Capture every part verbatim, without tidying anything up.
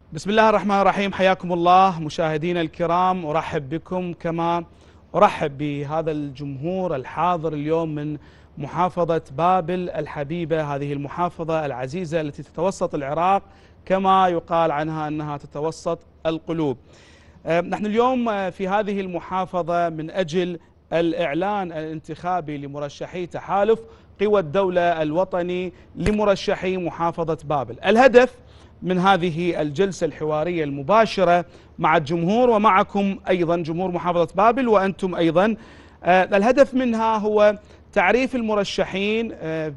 بسم الله الرحمن الرحيم. حياكم الله مشاهدينا الكرام، أرحب بكم كما أرحب بهذا الجمهور الحاضر اليوم من محافظة بابل الحبيبة، هذه المحافظة العزيزة التي تتوسط العراق كما يقال عنها أنها تتوسط القلوب. نحن اليوم في هذه المحافظة من أجل الإعلان الانتخابي لمرشحي تحالف قوى الدولة الوطني لمرشحي محافظة بابل. الهدف من هذه الجلسة الحوارية المباشرة مع الجمهور ومعكم أيضا جمهور محافظة بابل وأنتم أيضا، الهدف منها هو تعريف المرشحين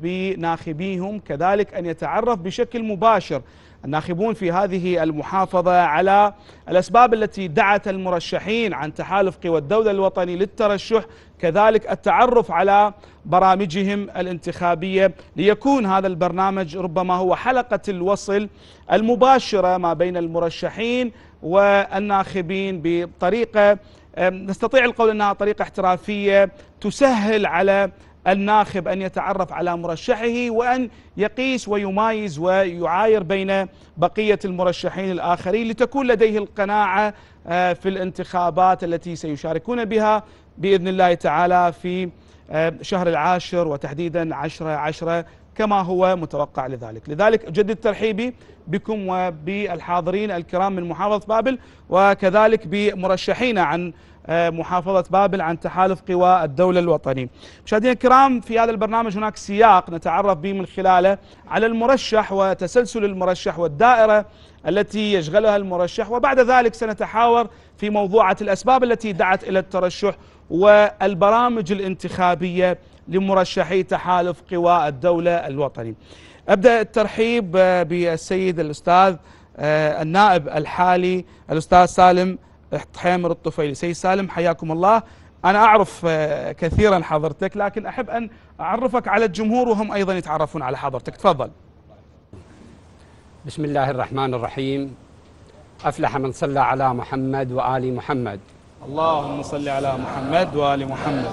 بناخبيهم، كذلك أن يتعرف بشكل مباشر الناخبون في هذه المحافظة على الأسباب التي دعت المرشحين عن تحالف قوى الدولة الوطني للترشح، كذلك التعرف على برامجهم الانتخابية، ليكون هذا البرنامج ربما هو حلقة الوصل المباشرة ما بين المرشحين والناخبين بطريقة نستطيع القول أنها طريقة احترافية تسهل على الناخب أن يتعرف على مرشحه وأن يقيس ويمايز ويعاير بين بقية المرشحين الآخرين، لتكون لديه القناعة في الانتخابات التي سيشاركون بها بإذن الله تعالى في شهر العاشر وتحديدا عشرة عشرة كما هو متوقع. لذلك لذلك أجدد ترحيبي بكم وبالحاضرين الكرام من محافظة بابل، وكذلك بمرشحين عن محافظة بابل عن تحالف قوى الدولة الوطني. مشاهدينا الكرام، في هذا البرنامج هناك سياق نتعرف به من خلاله على المرشح وتسلسل المرشح والدائرة التي يشغلها المرشح، وبعد ذلك سنتحاور في موضوعة الأسباب التي دعت إلى الترشح والبرامج الانتخابية لمرشحي تحالف قوى الدولة الوطني. أبدأ الترحيب بالسيد الأستاذ النائب الحالي الأستاذ سالم حيمر الطفيلي. سيد سالم حياكم الله. أنا أعرف كثيرا حضرتك، لكن أحب أن أعرفك على الجمهور وهم أيضا يتعرفون على حضرتك. تفضل. بسم الله الرحمن الرحيم. أفلح من صلى على محمد وآل محمد. اللهم صل على محمد وآل محمد.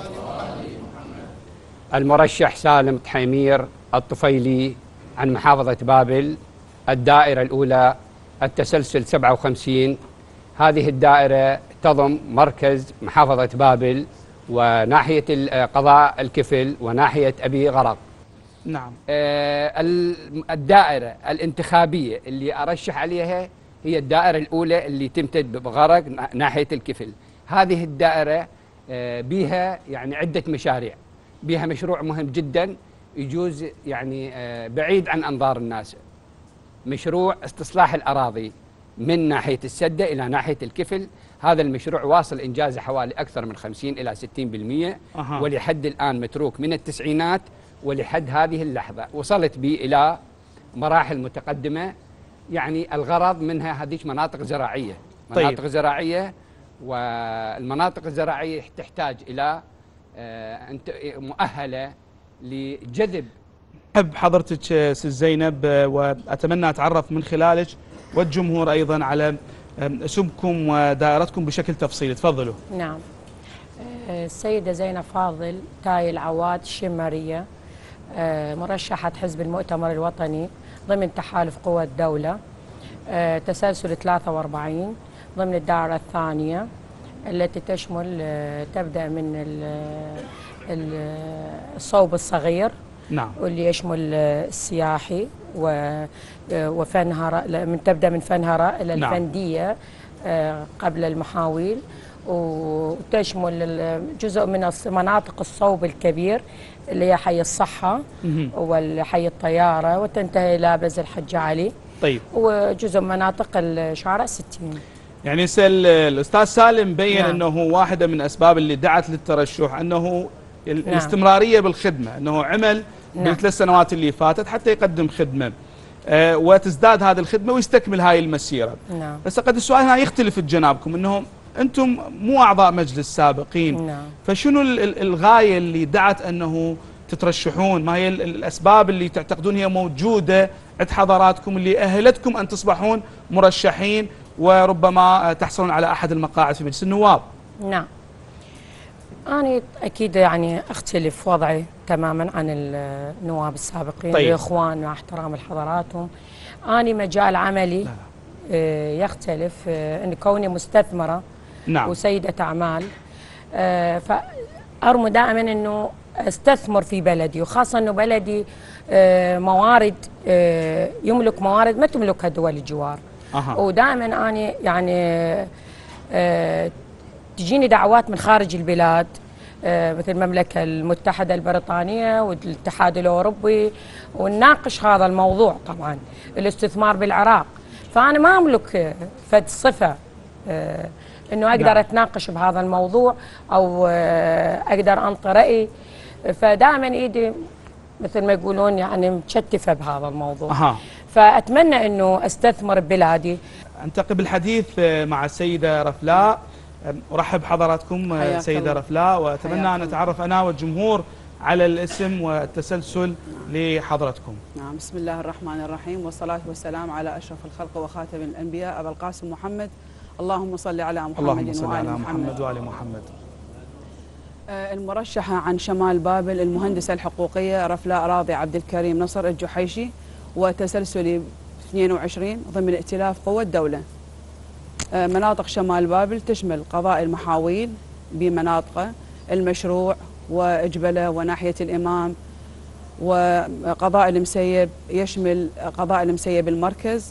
المرشح سالم حيمير الطفيلي عن محافظة بابل، الدائرة الأولى التسلسل سبعة وخمسين. هذه الدائرة تضم مركز محافظة بابل وناحية قضاء الكفل وناحية أبي غرق. نعم. الدائرة الانتخابية اللي أرشح عليها هي الدائرة الأولى اللي تمتد بغرق ناحية الكفل. هذه الدائرة بها يعني عدة مشاريع، بها مشروع مهم جدا يجوز يعني بعيد عن أنظار الناس، مشروع استصلاح الأراضي من ناحية السدة إلى ناحية الكفل. هذا المشروع واصل إنجازه حوالي أكثر من خمسين إلى ستين بالمئة، أه. ولحد الآن متروك من التسعينات، ولحد هذه اللحظة وصلت به إلى مراحل متقدمة. يعني الغرض منها هذه مناطق زراعية، مناطق طيب. زراعية، والمناطق الزراعية تحتاج إلى مؤهلة لجذب. أحب حضرتك ست زينب، وأتمنى أتعرف من خلالك والجمهور أيضا على اسمكم ودائرتكم بشكل تفصيلي. تفضلوا. نعم. السيدة زينب فاضل تاي العواد الشمرية، مرشحة حزب المؤتمر الوطني ضمن تحالف قوى الدولة، تسلسل ثلاثة وأربعين ضمن الدائرة الثانية التي تشمل تبدأ من الصوب الصغير، نعم، واللي يشمل السياحي وفنهرة، من تبدأ من فنهرة إلى نعم. الفندية قبل المحاويل، وتشمل جزء من مناطق الصوب الكبير اللي هي حي الصحة والحي الطيارة، وتنتهي إلى بز الحج علي. طيب. وجزء من مناطق الشارع الستين. يعني الأستاذ سالم بين نعم. أنه واحدة من أسباب اللي دعت للترشح أنه الاستمرارية نعم. بالخدمة، أنه عمل نعم. بالثلاث سنوات اللي فاتت حتى يقدم خدمة آه وتزداد هذه الخدمة ويستكمل هاي المسيرة. نعم. بس قد السؤال هنا يختلف جنابكم، أنه أنتم مو أعضاء مجلس سابقين، نعم. فشنو الغاية اللي دعت أنه تترشحون؟ ما هي الأسباب اللي تعتقدون هي موجودة عند حضراتكم اللي أهلتكم أن تصبحون مرشحين وربما تحصلون على أحد المقاعد في مجلس النواب؟ نعم. أنا أكيد يعني أختلف وضعي تماما عن النواب السابقين. طيب. الإخوان مع احترام لحضراتهم. أنا مجال عملي يختلف، ان كوني مستثمره نعم. وسيده اعمال، فارمو دائما انه استثمر في بلدي، وخاصه انه بلدي موارد، يملك موارد ما تملكها دول الجوار. أه. ودائما انا يعني تجيني دعوات من خارج البلاد، مثل المملكة المتحدة البريطانية والاتحاد الأوروبي، ونناقش هذا الموضوع طبعا الاستثمار بالعراق. فأنا ما أملك فد صفة أنه أقدر نعم. أتناقش بهذا الموضوع أو أقدر أنطي رأيي، فدائما إيدي مثل ما يقولون يعني متشتفة بهذا الموضوع. أه. فأتمنى أنه أستثمر ببلادي. أنتقل بالحديث مع السيدة رفلاء. أرحب حضراتكم سيدة رفلاء، وأتمنى أن أتعرف أنا والجمهور على الاسم والتسلسل لحضرتكم. نعم، بسم الله الرحمن الرحيم، والصلاة والسلام على أشرف الخلق وخاتم الأنبياء أبا القاسم محمد. اللهم صل على محمد اللهم صل على محمد, محمد وآل محمد. المرشحة عن شمال بابل المهندسة الحقوقية رفلاء راضي عبد الكريم نصر الجحيشي، وتسلسلي اثنين وعشرين ضمن ائتلاف قوى الدولة. مناطق شمال بابل تشمل قضاء المحاويل بمناطقه، المشروع وإجبلة وناحية الإمام، وقضاء المسيب يشمل قضاء المسيب المركز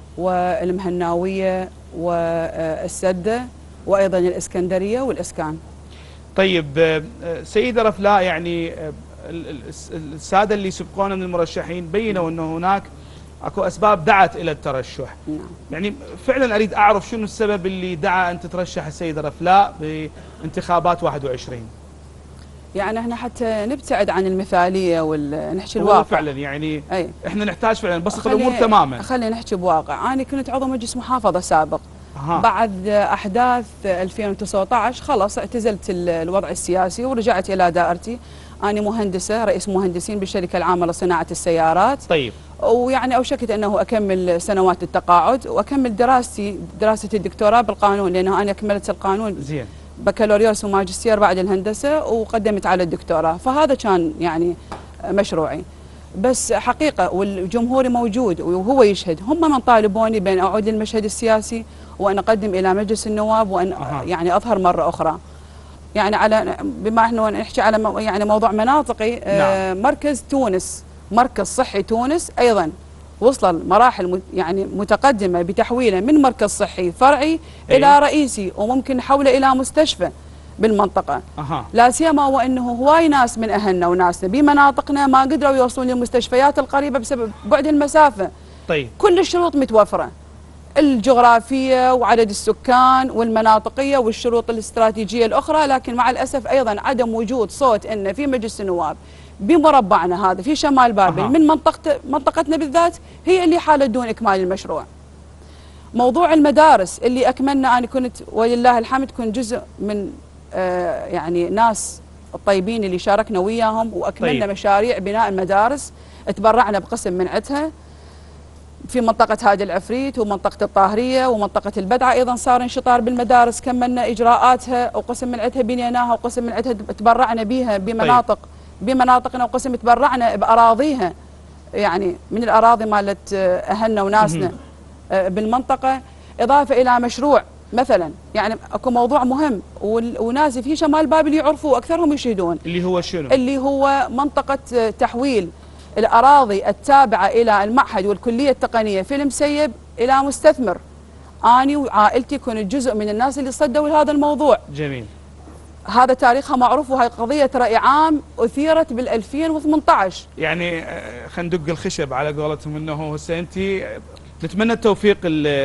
والمهناوية والسدة، وأيضا الإسكندرية والإسكان. طيب سيدة رفلاء، يعني السادة اللي سبقونا من المرشحين بينوا أنه هناك اكو اسباب دعت الى الترشح. نعم. يعني فعلا اريد اعرف شنو السبب اللي دعا ان تترشح السيده رفلاء بانتخابات واحد وعشرين؟ يعني احنا حتى نبتعد عن المثاليه ونحكي الواقع. فعلا يعني أي. احنا نحتاج فعلا نبسط الامور تماما. خلينا نحكي بواقع. انا كنت عضو مجلس محافظه سابق. أه. بعد احداث ألفين وتسعة عشر خلاص اعتزلت الوضع السياسي ورجعت الى دائرتي. انا مهندسه، رئيس مهندسين بالشركه العامه لصناعه السيارات. طيب. ويعني اوشكت انه اكمل سنوات التقاعد واكمل دراستي دراسه الدكتوراه بالقانون، لانه انا كملت القانون زين بكالوريوس وماجستير بعد الهندسه وقدمت على الدكتوراه، فهذا كان يعني مشروعي. بس حقيقه والجمهور موجود وهو يشهد، هم من طالبوني بان اعود للمشهد السياسي وان اقدم الى مجلس النواب وان أه. يعني اظهر مره اخرى. يعني على بما احنا نحكي على يعني موضوع مناطقي. نعم. آه مركز تونس، مركز صحي تونس أيضا وصل مراحل يعني متقدمة بتحويله من مركز صحي فرعي أيه؟ إلى رئيسي، وممكن حوله إلى مستشفى بالمنطقة. أه. لا سيما وأنه هواي ناس من أهلنا وناسنا بمناطقنا ما قدروا يوصلون للمستشفيات القريبة بسبب بعد المسافة. طيب. كل الشروط متوفرة، الجغرافية وعدد السكان والمناطقية والشروط الاستراتيجية الأخرى، لكن مع الأسف أيضا عدم وجود صوت إن في مجلس النواب بمربعنا هذا في شمال بابل أه. من منطقة منطقتنا بالذات هي اللي حالت دون إكمال المشروع. موضوع المدارس اللي أكملنا، أنا كنت ولله الحمد كنت جزء من آه يعني ناس الطيبين اللي شاركنا وياهم وأكملنا طيب. مشاريع بناء المدارس، تبرعنا بقسم من عدها في منطقة هادي العفريت ومنطقة الطاهرية ومنطقة البدعة. أيضا صار انشطار بالمدارس، كملنا إجراءاتها وقسم من عدها بنيناها وقسم من عدها تبرعنا بها بمناطق طيب. بمناطقنا وقسم تبرعنا بأراضيها، يعني من الأراضي مالت أهلنا وناسنا بالمنطقة، إضافة إلى مشروع مثلا. يعني اكو موضوع مهم وناس في شمال بابل يعرفوه أكثرهم يشهدون، اللي هو شنو؟ اللي هو منطقة تحويل الأراضي التابعة إلى المعهد والكلية التقنية في المسيب إلى مستثمر. أنا وعائلتي كنت جزء من الناس اللي صدوا لهذا الموضوع. جميل. هذا تاريخها معروف، وهي قضية رأي عام أثيرت بال ألفين وثمانية عشر. يعني خلينا ندق الخشب على قولتهم، انه هسه انت نتمنى التوفيق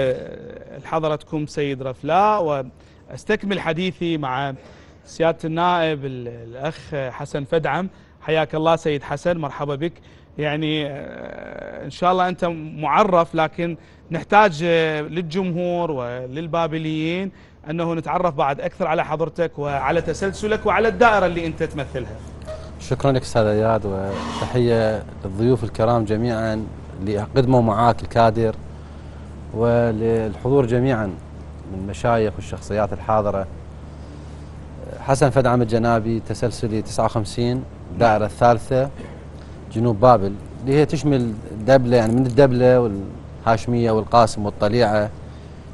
لحضرتكم سيد رفلاء، واستكمل حديثي مع سيادة النائب الأخ حسن فدعم. حياك الله سيد حسن، مرحبا بك. يعني إن شاء الله أنت معرف، لكن نحتاج للجمهور وللبابليين أنه نتعرف بعد أكثر على حضرتك وعلى تسلسلك وعلى الدائرة اللي أنت تمثلها. شكرا لك أستاذ اياد، وتحية للضيوف الكرام جميعا اللي قدموا معاك الكادر، وللحضور جميعا من المشايخ والشخصيات الحاضرة. حسن فدعم الجنابي، تسلسلي تسعة وخمسين، الدائرة الثالثة، جنوب بابل، اللي هي تشمل دبلة، يعني من الدبلة والهاشمية والقاسم والطليعة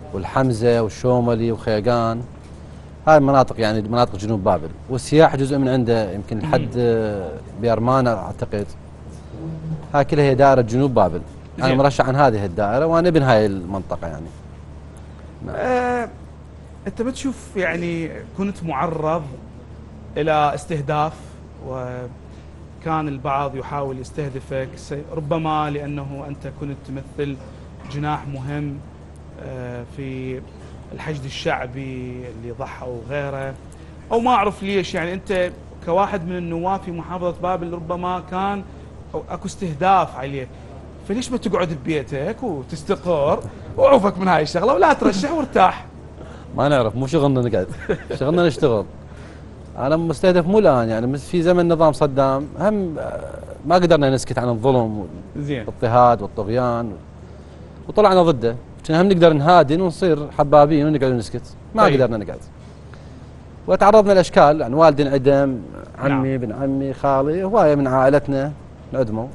والحمزة والشوملي وخيقان. هاي المناطق يعني مناطق جنوب بابل، والسياح جزء من عنده يمكن لحد بيرمان اعتقد. هاي كلها هي دائرة جنوب بابل. انا مرشح عن هذه الدائرة وانا ابن هاي المنطقة يعني. آه انت بتشوف يعني كنت معرض الى استهداف، وكان البعض يحاول يستهدفك ربما لانه انت كنت تمثل جناح مهم في الحشد الشعبي اللي ضحى وغيره، او ما اعرف ليش يعني انت كواحد من النواب في محافظة بابل ربما كان أو اكو استهداف عليك، فليش ما تقعد ببيتك وتستقر وعوفك من هاي الشغلة ولا ترشح وارتاح؟ ما نعرف، مو شغلنا نقعد، شغلنا نشتغل. انا مستهدف مو الان يعني، في زمن نظام صدام هم ما قدرنا نسكت عن الظلم والاضطهاد والطغيان وطلعنا ضده، كنا هم نقدر نهادن ونصير حبابين ونقعد ونسكت، ما طيب. قدرنا نقعد. وتعرضنا لاشكال يعني، والدي انعدم، عمي نعم. ابن عمي، خالي، هوايه من عائلتنا انعدموا.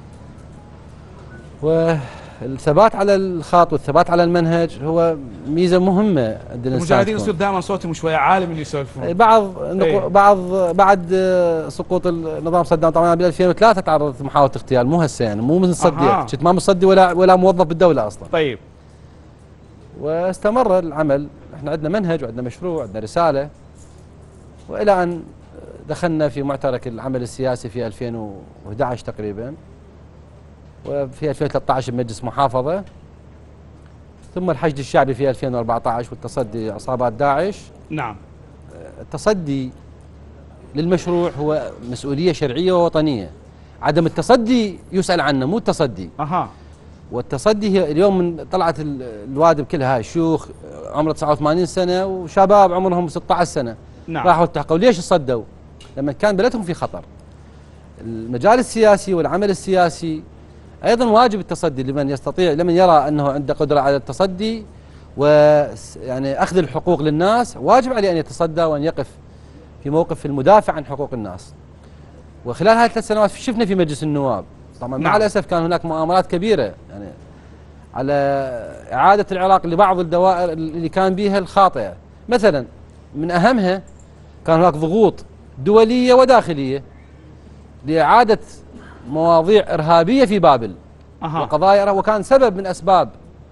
والثبات على الخط والثبات على المنهج هو ميزه مهمه عند الانسان. المجاهدين يصير دائما صوتهم شويه عالي من يسولفون. بعض أيه. بعض بعد سقوط النظام صدام طبعا ب ألفين وثلاثة تعرضت محاوله اغتيال، مو هسه يعني، مو مصدي، كنت ما مصدي ولا ولا موظف بالدوله اصلا. طيب. واستمر العمل، احنا عندنا منهج وعندنا مشروع وعندنا رساله، والى ان دخلنا في معترك العمل السياسي في ألفين وأحد عشر تقريبا، وفي ألفين وثلاثة عشر بمجلس محافظة، ثم الحشد الشعبي في ألفين وأربعة عشر والتصدي لعصابات داعش. نعم. التصدي للمشروع هو مسؤولية شرعية ووطنية، عدم التصدي يسأل عنه مو التصدي. أها. والتصدي هي اليوم من طلعت الوادم كلها هاي شيوخ عمره تسعة وثمانين سنة وشباب عمرهم ستة عشر سنة. نعم. راحوا التحقوا، ليش صدوا؟ لما كان بلدهم في خطر. المجال السياسي والعمل السياسي ايضا واجب التصدي لمن يستطيع، لمن يرى انه عنده قدره على التصدي ويعني اخذ الحقوق للناس، واجب عليه ان يتصدى وان يقف في موقف المدافع عن حقوق الناس. وخلال هذه الثلاث سنوات شفنا في مجلس النواب طبعا مع الاسف كان هناك مؤامرات كبيره يعني على اعاده العراق لبعض الدوائر اللي كان بها الخاطئه، مثلا من اهمها كان هناك ضغوط دوليه وداخليه لاعاده مواضيع إرهابية في بابل. أه. وقضايا، وكان سبب من أسباب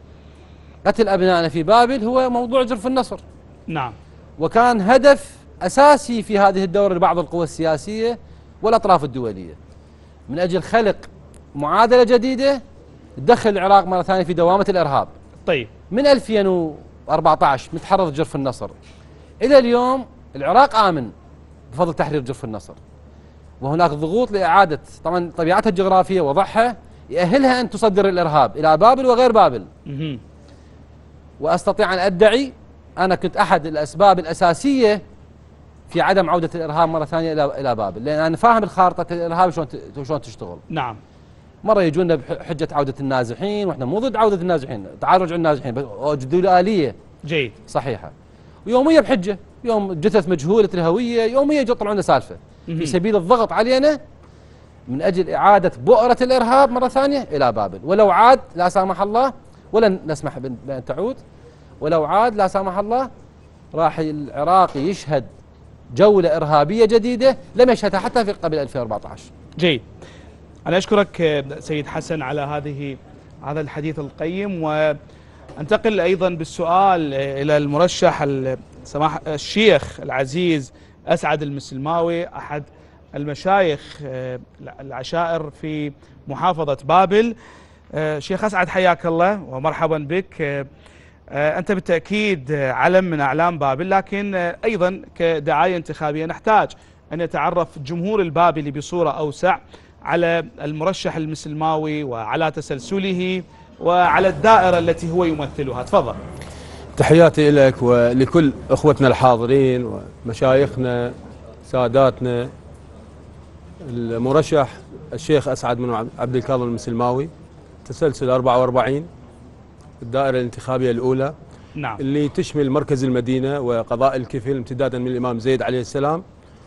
قتل أبنائنا في بابل هو موضوع جرف النصر. نعم. وكان هدف أساسي في هذه الدورة لبعض القوى السياسية والأطراف الدولية من أجل خلق معادلة جديدة تدخل العراق مرة ثانية في دوامة الإرهاب. طيب. من ألفين وأربعة عشر متحرر جرف النصر إلى اليوم العراق آمن بفضل تحرير جرف النصر، وهناك ضغوط لإعادة، طبعا طبيعتها الجغرافية وضعها يأهلها أن تصدر الإرهاب إلى بابل وغير بابل. مه. وأستطيع أن أدعي أنا كنت أحد الأسباب الأساسية في عدم عودة الإرهاب مرة ثانية إلى إلى بابل، لأن أنا فاهم الخارطة الإرهاب شلون شلون تشتغل. نعم. مرة يجونا بحجة عودة النازحين، وإحنا مو ضد عودة النازحين، تعالوا رجعوا النازحين، بس وجدوا له آلية جيد صحيحة، ويومية بحجة، يوم جثث مجهولة الهوية يومية يطلعون لنا سالفة في سبيل الضغط علينا من أجل إعادة بؤرة الإرهاب مرة ثانية إلى بابل. ولو عاد لا سامح الله، ولن نسمح بأن تعود، ولو عاد لا سامح الله راح العراق يشهد جولة إرهابية جديدة لم يشهدها حتى في قبل ألفين وأربعة عشر. جيد. أنا أشكرك سيد حسن على هذه هذا الحديث القيم، وأنتقل أيضا بالسؤال إلى المرشح سماح الشيخ العزيز أسعد المسلماوي، أحد المشايخ العشائر في محافظة بابل. شيخ أسعد حياك الله ومرحبا بك. أنت بالتأكيد علم من أعلام بابل، لكن أيضا كدعاية انتخابية نحتاج أن يتعرف الجمهور البابلي بصورة أوسع على المرشح المسلماوي وعلى تسلسله وعلى الدائرة التي هو يمثلها. تفضل. تحياتي لك ولكل أخوتنا الحاضرين ومشايخنا ساداتنا. المرشح الشيخ أسعد بن عبد الكاظم المسلماوي، تسلسل أربعة وأربعين، الدائرة الانتخابية الأولى. نعم. اللي تشمل مركز المدينة وقضاء الكفل امتدادا من الإمام زيد عليه السلام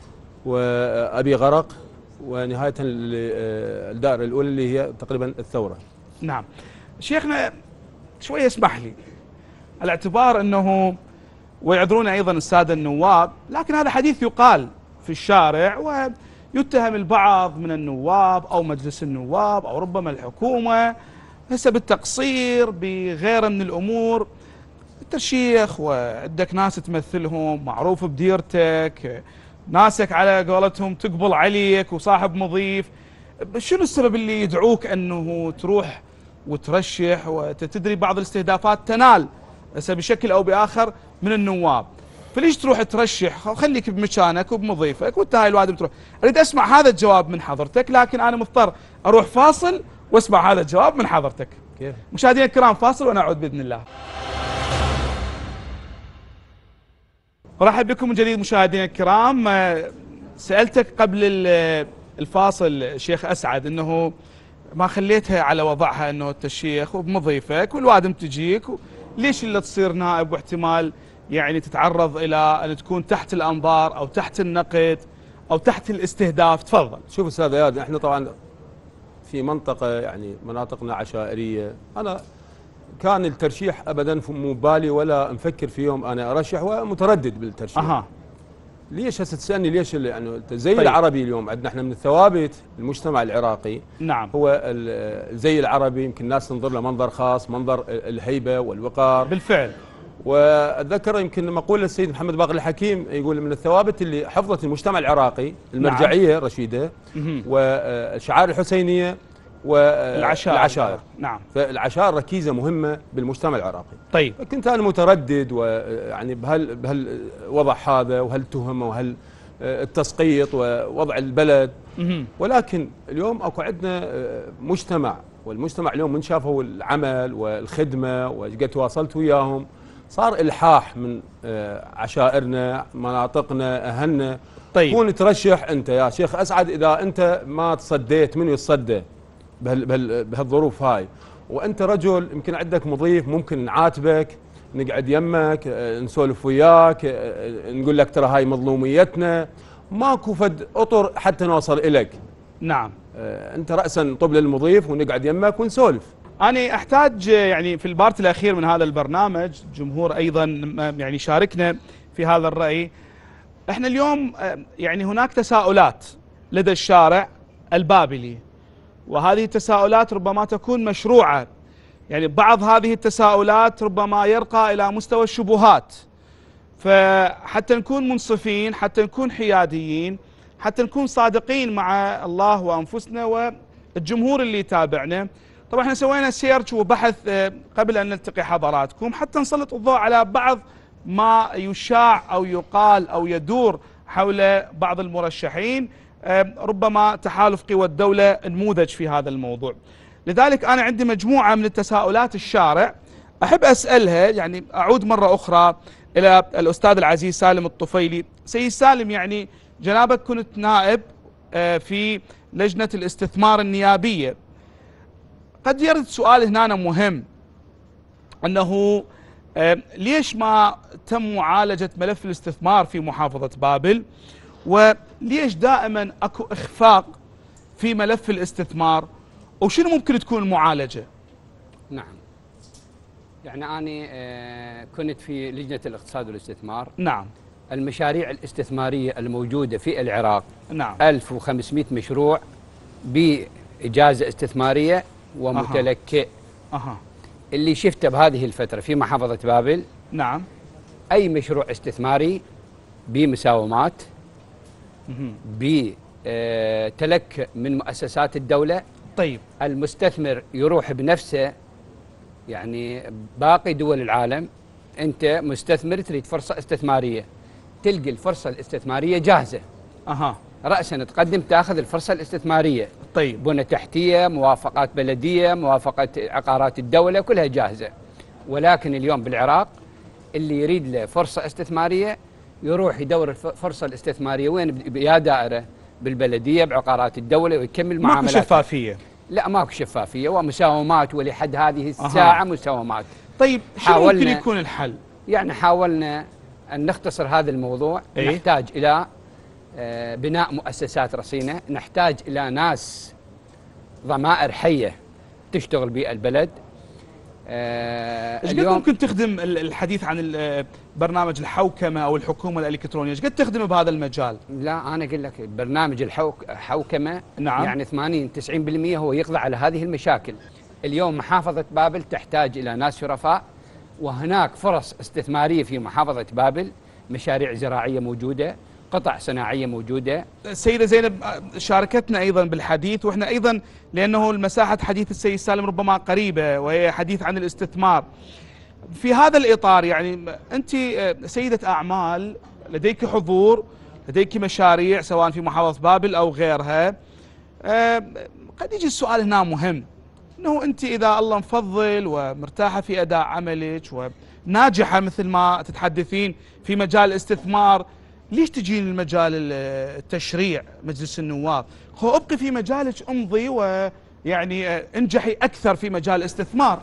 وأبي غرق، ونهاية الدائرة الأولى اللي هي تقريبا الثورة. نعم. شيخنا شوية اسمح لي، على اعتبار أنه، ويعذرون أيضا السادة النواب، لكن هذا حديث يقال في الشارع، ويتهم البعض من النواب أو مجلس النواب أو ربما الحكومة هسه بالتقصير بغيره من الأمور. أنت شيخ وعندك ناس تمثلهم، معروف بديرتك، ناسك على قولتهم تقبل عليك وصاحب مضيف، شنو السبب اللي يدعوك أنه تروح وترشح وتدري بعض الاستهدافات تنال هسه بشكل أو بآخر من النواب، فليش تروح ترشح؟ خليك بمكانك وبمضيفك وانت هاي الوادم تروح. اريد اسمع هذا الجواب من حضرتك، لكن انا مضطر اروح فاصل واسمع هذا الجواب من حضرتك. كيف؟ مشاهدينا الكرام فاصل ونعود باذن الله. ارحب بكم من جديد مشاهدينا الكرام. سالتك قبل الفاصل شيخ اسعد انه ما خليتها على وضعها، انه انت الشيخ وبمضيفك والوادم تجيك، ليش اللي تصير نائب واحتمال يعني تتعرض الى ان تكون تحت الانظار او تحت النقد او تحت الاستهداف؟ تفضل. شوف استاذ اياد، احنا طبعا في منطقه يعني مناطقنا عشائريه، انا كان الترشيح ابدا مو بالي ولا مفكر في يوم انا ارشح ومتردد بالترشيح. اها ليش هسه تسالني ليش يعني زي طيب. العربي اليوم عندنا احنا من الثوابت المجتمع العراقي، نعم، هو الزي العربي، يمكن الناس تنظر له منظر خاص، منظر الهيبه والوقار بالفعل. واتذكر يمكن مقوله السيد محمد باقر الحكيم يقول من الثوابت اللي حفظت المجتمع العراقي المرجعيه نعم. الرشيده والشعائر الحسينيه والعشائر. نعم، فالعشائر ركيزه مهمه بالمجتمع العراقي. طيب، كنت انا متردد ويعني بهال بهالوضع هذا وهالتهمه وهال التسقيط ووضع البلد، ولكن اليوم اكو عندنا مجتمع، والمجتمع اليوم من شافوا العمل والخدمه وقد تواصلت وياهم صار الحاح من عشائرنا مناطقنا اهلنا. طيب، كون ترشح انت يا شيخ اسعد اذا انت ما تصديت منو يتصدى بهالظروف هاي، وانت رجل يمكن عندك مضيف ممكن نعاتبك نقعد يمك نسولف وياك نقول لك ترى هاي مظلوميتنا، ماكو فد اطر حتى نوصل الك. نعم، انت راسا طب للمضيف ونقعد يمك ونسولف. أنا أحتاج يعني في البارت الأخير من هذا البرنامج الجمهور أيضا يعني شاركنا في هذا الرأي. احنا اليوم يعني هناك تساؤلات لدى الشارع البابلي، وهذه التساؤلات ربما تكون مشروعة، يعني بعض هذه التساؤلات ربما يرقى إلى مستوى الشبهات، فحتى نكون منصفين، حتى نكون حياديين، حتى نكون صادقين مع الله وأنفسنا والجمهور اللي يتابعنا. طبعا احنا سوينا سيرش وبحث قبل أن نلتقي حضراتكم حتى نسلط الضوء على بعض ما يشاع أو يقال أو يدور حول بعض المرشحين، ربما تحالف قوى الدولة نموذج في هذا الموضوع. لذلك أنا عندي مجموعة من التساؤلات الشارع أحب أسألها، يعني أعود مرة أخرى إلى الأستاذ العزيز سالم الطفيلي. سيد سالم، يعني جنابك كنت نائب في لجنة الاستثمار النيابية، قد يرد سؤال هنا مهم، أنه ليش ما تم معالجة ملف الاستثمار في محافظة بابل، وليش دائما أكو إخفاق في ملف الاستثمار، وشنو ممكن تكون المعالجة؟ نعم، يعني أنا كنت في لجنة الاقتصاد والاستثمار. نعم. المشاريع الاستثمارية الموجودة في العراق نعم ألف وخمسمئة مشروع بإجازة استثمارية ومتلكئ. أها. اللي شفته بهذه الفترة في محافظة بابل، نعم، أي مشروع استثماري بمساومات، بتلك من مؤسسات الدولة. طيب، المستثمر يروح بنفسه، يعني باقي دول العالم أنت مستثمر تريد فرصة استثمارية، تلقي الفرصة الاستثمارية جاهزة. أها. رأسا تقدم تأخذ الفرصة الاستثمارية. طيب. بنى تحتية، موافقات بلدية، موافقة عقارات الدولة، كلها جاهزة. ولكن اليوم بالعراق اللي يريد له فرصة استثمارية يروح يدور الفرصة الاستثمارية وين؟ يا دائرة بالبلدية بعقارات الدولة ويكمل معاملات. ماكو شفافية. لا ماكو شفافية ومساومات، ولحد هذه الساعة أه. مساومات. طيب شنو ممكن يكون الحل؟ يعني حاولنا أن نختصر هذا الموضوع. إيه؟ نحتاج إلى بناء مؤسسات رصينة، نحتاج إلى ناس ضمائر حية تشتغل بالبلد، ايش قد ممكن تخدم الحديث عن برنامج الحوكمه او الحكومه الالكترونيه؟ ايش قد تخدم بهذا المجال؟ لا انا اقول لك برنامج الحوكمه نعم. يعني ثمانين تسعين بالمئة هو يقضي على هذه المشاكل. اليوم محافظه بابل تحتاج الى ناس شرفاء، وهناك فرص استثماريه في محافظه بابل، مشاريع زراعيه موجوده، قطع صناعيه موجوده. السيده زينب شاركتنا ايضا بالحديث، واحنا ايضا لانه المساحه حديث السيد سالم ربما قريبه وهي حديث عن الاستثمار. في هذا الاطار يعني انت سيده اعمال، لديك حضور، لديك مشاريع سواء في محافظه بابل او غيرها. قد يجي السؤال هنا مهم، انه انت اذا الله مفضل ومرتاحه في اداء عملك وناجحه مثل ما تتحدثين في مجال الاستثمار، ليش تجين المجال التشريع مجلس النواب؟ خو ابقي في مجالك، امضي ويعني انجحي اكثر في مجال الاستثمار.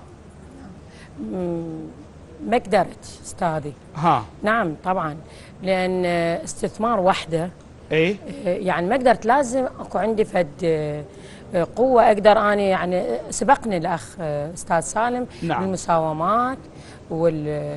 ما قدرت استاذي. ها نعم طبعا، لان استثمار وحده ايه يعني ما قدرت، لازم اكو عندي فد قوه اقدر اني يعني سبقني الاخ استاذ سالم. نعم. المساومات وال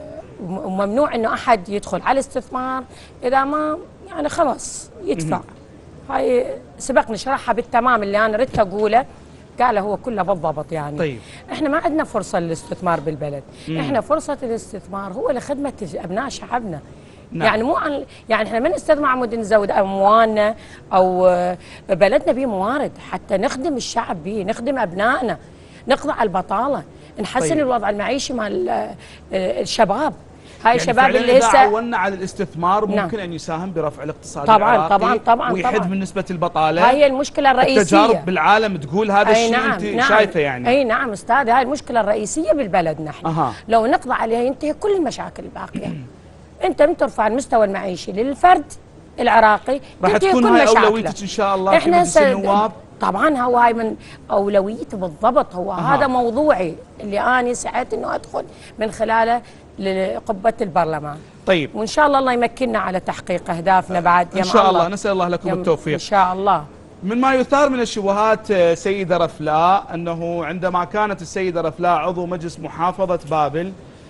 وممنوع انه احد يدخل على الاستثمار اذا ما يعني خلاص يدفع. هاي سبقني شرحها بالتمام اللي انا ردت اقوله، قال هو كله بالضبط يعني. طيب. احنا ما عندنا فرصه للاستثمار بالبلد، مم. احنا فرصه الاستثمار هو لخدمه ابناء شعبنا. نعم. يعني مو عن يعني احنا ما نستثمر عمود نزود اموالنا او بلدنا به موارد حتى نخدم الشعب به، نخدم ابنائنا، نقضي على البطاله، نحسن طيب. الوضع المعيشي مال الشباب. هاي يعني الشباب اللي إذا هسه عولنا على الاستثمار ممكن نعم. ان يساهم برفع الاقتصاد طبعا العراقي طبعا طبعا ويحد طبعا. من نسبه البطاله. هاي المشكله الرئيسيه. التجارب بالعالم تقول هذا الشيء. نعم انت نعم شايفه يعني. اي نعم استاذ، هاي المشكله الرئيسيه بالبلد نحن. أها. لو نقضي عليها ينتهي كل المشاكل الباقيه. انت من ترفع المستوى المعيشي للفرد العراقي راح تكون كل هاي مشاكله. اولويتك ان شاء الله في مجلس النواب. طبعا هو هاي من اولويته بالضبط، هو أها. هذا موضوعي اللي انا سعيت انه ادخل من خلاله لقبه البرلمان. طيب وان شاء الله الله يمكننا على تحقيق اهدافنا بعد ان شاء الله. نسال الله لكم التوفيق ان شاء الله. من ما يثار من الشبهات سيده رفلاء انه عندما كانت السيده رفلاء عضو مجلس محافظه بابل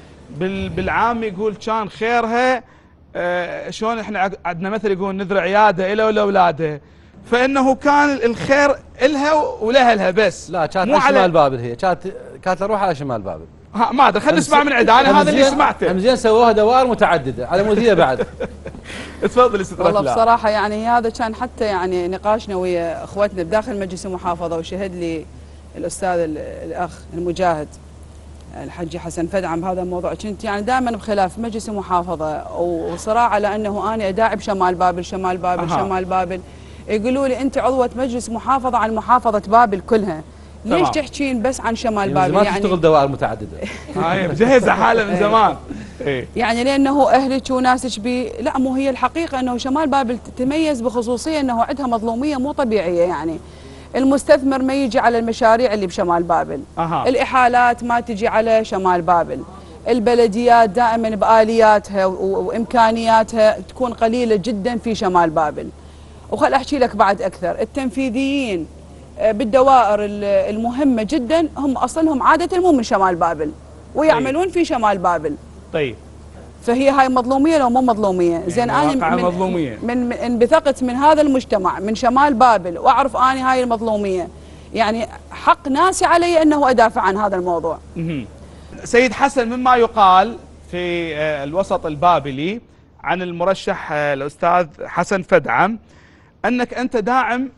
بالعام يقول كان خيرها آه شلون احنا عندنا مثل يقول نذر عياده الى ولاولادها، فانه كان الخير الها ولها لها بس. لا كانت على شمال بابل، هي كانت كانت تروح على شمال بابل. ها ما ادري، خلينا نسمع من عندها، انا هذا اللي سمعته. هم زين سووها دوائر متعدده على مذيع بعد. تفضل استاذ رفلاء. والله بصراحه يعني هذا كان حتى يعني نقاشنا ويا اخواتنا بداخل مجلس المحافظه، وشهد لي الاستاذ الاخ المجاهد الحجي حسن فدعم بهذا الموضوع. كنت يعني دائما بخلاف مجلس المحافظه وصراع على انه انا اداعب شمال بابل شمال بابل أه. شمال بابل. يقولوا لي انت عضوه مجلس محافظه عن محافظه بابل كلها، ليش تحكين بس عن شمال بابل؟ ما يعني تشتغل دوائر متعدده. هاي مجهزه حالها من زمان. يعني لانه اهلك وناسك بي، لا مو هي الحقيقه انه شمال بابل تتميز بخصوصيه انه عندها مظلوميه مو طبيعيه. يعني المستثمر ما يجي على المشاريع اللي بشمال بابل. أه. الإحالات ما تجي على شمال بابل. البلديات دائما بآلياتها وإمكانياتها تكون قليلة جدا في شمال بابل. وخل أحكي لك بعد أكثر، التنفيذيين بالدوائر المهمة جدا هم أصلهم عادة مو من شمال بابل ويعملون طيب. في شمال بابل. طيب فهي هاي مظلوميه لو مو مظلوميه؟ يعني زين انا من مظلوميه من, من انبثقت من هذا المجتمع من شمال بابل واعرف اني هاي المظلوميه، يعني حق ناسي علي انه ادافع عن هذا الموضوع. سيد حسن، مما يقال في الوسط البابلي عن المرشح الاستاذ حسن فدعم انك انت داعم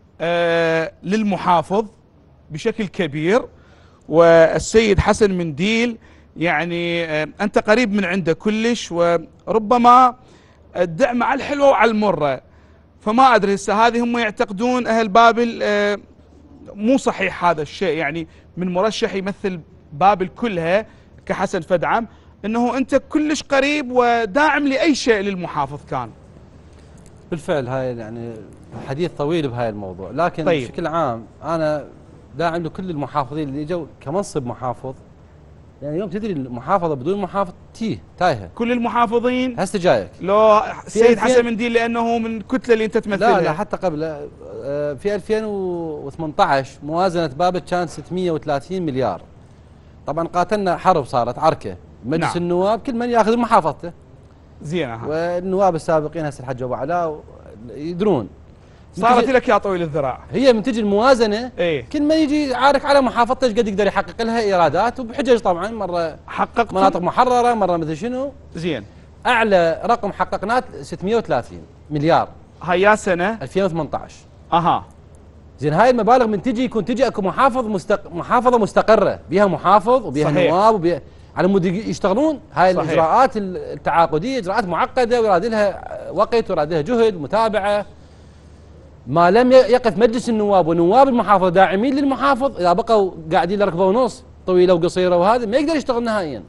للمحافظ بشكل كبير، والسيد حسن منديل يعني أنت قريب من عنده كلش، وربما الدعم على الحلوة وعلى المرة. فما أدري هسه هذه هم يعتقدون أهل بابل مو صحيح هذا الشيء، يعني من مرشح يمثل بابل كلها كحسن فدعم أنه أنت كلش قريب وداعم لأي شيء للمحافظ كان. بالفعل هاي يعني حديث طويل بهاي الموضوع، لكن طيب. بشكل عام أنا داعم لكل المحافظين اللي اجوا كمنصب محافظ. يعني اليوم تدري المحافظه بدون محافظ تيه تايهه. كل المحافظين هسه جايك لو السيد حسن منديل لانه من الكتله اللي انت تمثلها. لا لا حتى قبل في ألفين وثمانية عشر موازنه بابل كانت ستمئة وثلاثين مليار، طبعا قاتلنا حرب، صارت عركه مجلس نعم. النواب كل من ياخذ محافظته. زين. والنواب السابقين هسه الحج ابو علاء يدرون صارت لك يا طويل الذراع. هي من تجي الموازنه ايه؟ كل ما يجي يعارك على محافظته ايش قد يقدر يحقق لها ايرادات وبحجج طبعا، مره حققت مناطق محرره، مره مثل شنو. زين. اعلى رقم حققناه ستمئة وثلاثين مليار. هاي يا سنه ألفين وثمانية عشر. اها. زين هاي المبالغ من تجي يكون تجي اكو محافظ مستق... محافظه مستقره بها محافظ وبها نواب وبها على مود يشتغلون. هاي صحيح. الاجراءات التعاقديه اجراءات معقده ويراد لها وقت ويراد لها جهد ومتابعه. ما لم يقف مجلس النواب ونواب المحافظه داعمين للمحافظ، اذا بقوا قاعدين ركبه ونص طويله وقصيره وهذا ما يقدر يشتغل نهائيا.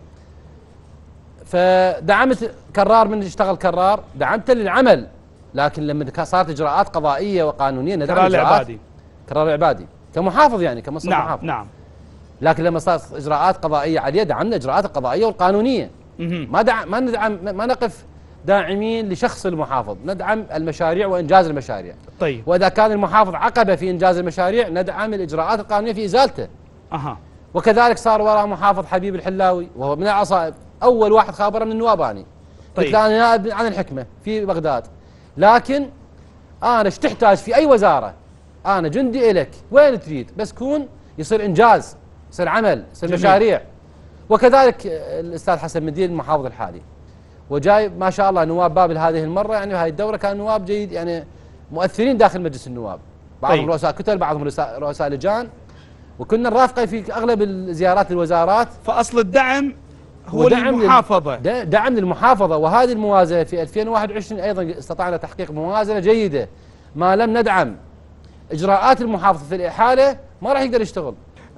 فدعمت كرار من اشتغل كرار، دعمته للعمل، لكن لما صارت اجراءات قضائيه وقانونيه ندعم كرار العبادي. كرار العبادي كمحافظ يعني كمصلحه نعم محافظ. نعم. لكن لما صارت اجراءات قضائيه عليه دعمنا الاجراءات القضائيه والقانونيه. ما دعم ما ندعم ما نقف داعمين لشخص المحافظ، ندعم المشاريع وانجاز المشاريع. طيب. واذا كان المحافظ عقبه في انجاز المشاريع ندعم الاجراءات القانونيه في ازالته. اها. وكذلك صار وراء محافظ حبيب الحلاوي وهو من العصائب، اول واحد خابره من النواباني. طيب. قلت له انا نائب عن الحكمه في بغداد، لكن انا ايش تحتاج في اي وزاره؟ انا جندي الك، وين تريد؟ بس كون يصير انجاز، يصير عمل، يصير مشاريع. وكذلك الاستاذ حسن مدين المحافظ الحالي. وجاي ما شاء الله نواب بابل هذه المره، يعني هاي الدوره كان نواب جيد يعني مؤثرين داخل مجلس النواب، بعضهم طيب. رؤساء كتل، بعضهم رؤساء لجان، وكنا نرافقه في اغلب الزيارات للوزارات. فاصل الدعم هو للمحافظه، دعم للمحافظه. وهذه الموازنه في ألفين وواحد وعشرين ايضا استطعنا تحقيق موازنه جيده. ما لم ندعم اجراءات المحافظه في الاحاله ما راح يقدر يشتغل.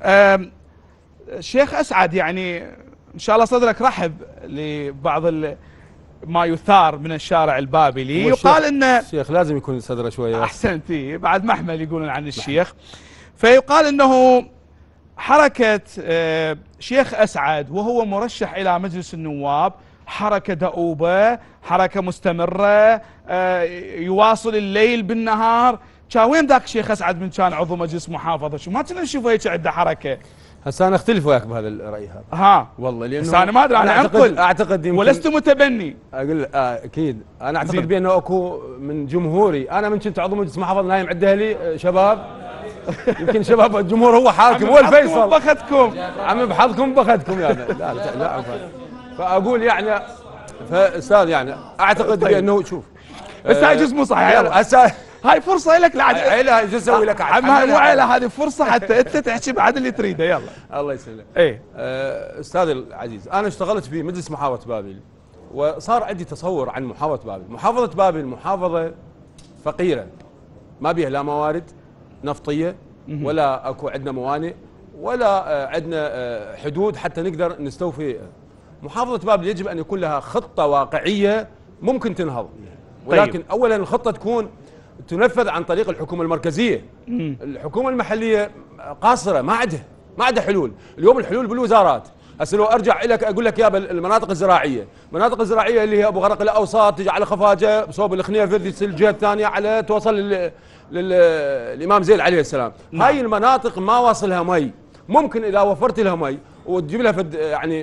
شيخ اسعد، يعني ان شاء الله صدرك رحب لبعض ما يثار من الشارع البابلي. يقال ان الشيخ لازم يكون صدره شويه. احسنتي، بعد محمل يقولون عن الشيخ. فيقال انه حركه شيخ اسعد وهو مرشح الى مجلس النواب حركه دؤوبه، حركه مستمره، يواصل الليل بالنهار. كان وين ذاك شيخ اسعد من كان عضو مجلس محافظه؟ شو ما كنا نشوفه هيك عنده حركه. هسه انا اختلف وياك بهذا الراي هذا. ها والله لانه بس انا ما ادري، انا انقل اعتقد ولست متبني. اقول آه اكيد انا اعتقد بانه اكو من جمهوري. انا من كنت عضو مجلس محافظه نايم عند اهلي شباب يمكن شباب الجمهور هو حاكم هو الفيصل. بخدكم عم بحظكم بخدكم يعني. لا لا, لا فاقول يعني فاستاذ يعني اعتقد طيب. بانه شوف بس هاي جزء مو صحيح. هسه هاي فرصه لك لعد عيله شو اسوي لك عم هاي مو عيله، هذه فرصه حتى انت تحكي بعد اللي تريده. يلا الله يسلمك. ايه آه استاذ العزيز، انا اشتغلت في مجلس محافظه بابل وصار عندي تصور عن محافظه بابل. محافظه بابل محافظه فقيره ما بيها لا موارد نفطيه ولا اكو عندنا موانئ ولا عندنا حدود حتى نقدر نستوفي. محافظه بابل يجب ان يكون لها خطه واقعيه ممكن تنهض، ولكن طيب. اولا الخطه تكون تنفذ عن طريق الحكومه المركزيه. مم. الحكومه المحليه قاصره، ما عندها ما عندها حلول. اليوم الحلول بالوزارات. هسه لو ارجع لك اقول لك يا المناطق الزراعيه، المناطق الزراعيه اللي هي ابو غرق الاوساط تجي على خفاجه بصوب الخنيفر تصل الجهه الثانيه على توصل لل... للامام زين عليه السلام. نعم. هاي المناطق ما واصلها مي. ممكن اذا وفرت لها مي وتجيب لها فد يعني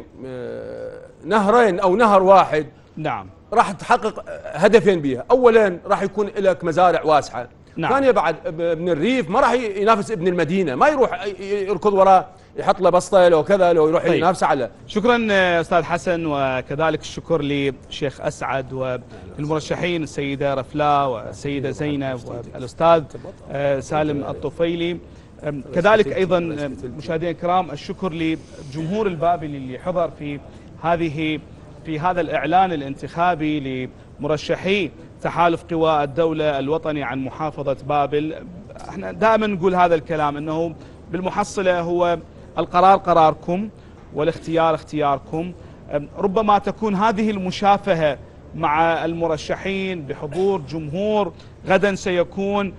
نهرين او نهر واحد، نعم راح تحقق هدفين بيها. اولا راح يكون لك مزارع واسعه. نعم. ثانيا بعد ابن الريف ما راح ينافس ابن المدينه، ما يروح يركض وراه يحط له بسطه لو كذا لو يروح طيب. ينافس على. شكرا استاذ حسن، وكذلك الشكر للشيخ اسعد والمرشحين السيده رفلاء والسيده زينب والاستاذ سالم الطفيلي. كذلك ايضا مشاهدينا الكرام الشكر لجمهور البابلي اللي حضر في هذه في هذا الاعلان الانتخابي لمرشحي تحالف قوى الدوله الوطني عن محافظه بابل. احنا دائما نقول هذا الكلام انه بالمحصله هو القرار قراركم والاختيار اختياركم. ربما تكون هذه المشافهه مع المرشحين بحضور جمهور غدا سيكون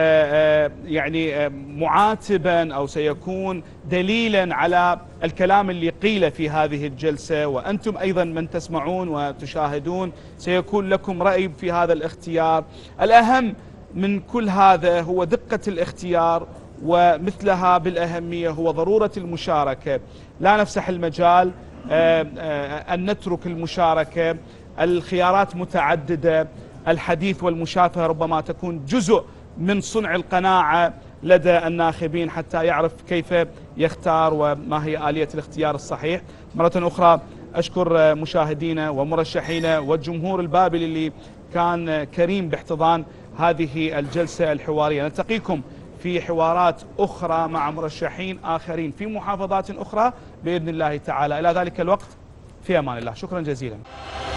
يعني معاتبا او سيكون دليلا على الكلام اللي قيل في هذه الجلسه، وانتم ايضا من تسمعون وتشاهدون سيكون لكم راي في هذا الاختيار. الاهم من كل هذا هو دقه الاختيار، ومثلها بالاهميه هو ضروره المشاركه. لا نفسح المجال، أن نترك المشاركة. الخيارات متعددة، الحديث والمشافهة ربما تكون جزء من صنع القناعة لدى الناخبين حتى يعرف كيف يختار وما هي آلية الاختيار الصحيح. مرة أخرى أشكر مشاهدينا ومرشحينا والجمهور البابلي اللي كان كريم باحتضان هذه الجلسة الحوارية. نلتقيكم في حوارات أخرى مع مرشحين آخرين في محافظات أخرى بإذن الله تعالى. إلى ذلك الوقت في أمان الله، شكرا جزيلا.